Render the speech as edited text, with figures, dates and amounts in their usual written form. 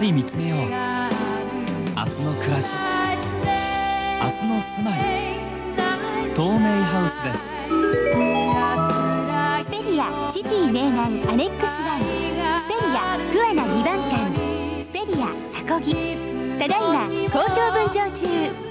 り見つめよう。明日の暮らし、明日の住まい、透明ハウススペリアシティ名南アネックス1、スペリア桑名2番館、スペリアサコギ、ただいま好評分譲中。